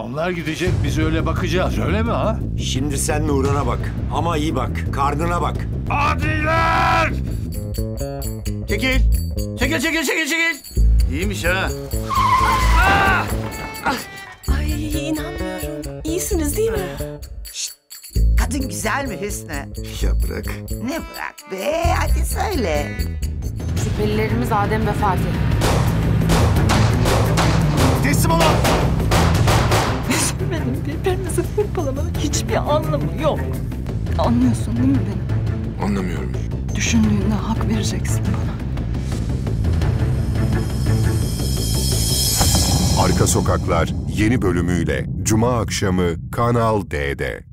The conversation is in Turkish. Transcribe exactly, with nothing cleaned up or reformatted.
Onlar gidecek, biz öyle bakacağız, öyle mi ha? Şimdi sen Nurhan'a bak. Ama iyi bak, karnına bak. Adiler! Çekil. Çekil, çekil, çekil, çekil. İyiymiş ha. Ay inanmıyorum. İyisiniz değil mi? Kadın güzel mi Hüsnü? Ya bırak. Ne bırak be, hadi söyle. Şüphelilerimiz Adem ve Fatih. Teslim olun. Benim birbirimizi hırpalamanın hiçbir anlamı yok. Anlıyorsun değil mi beni? Anlamıyorum. Düşündüğünde hak vereceksin bana. Arka Sokaklar yeni bölümüyle Cuma akşamı Kanal D'de.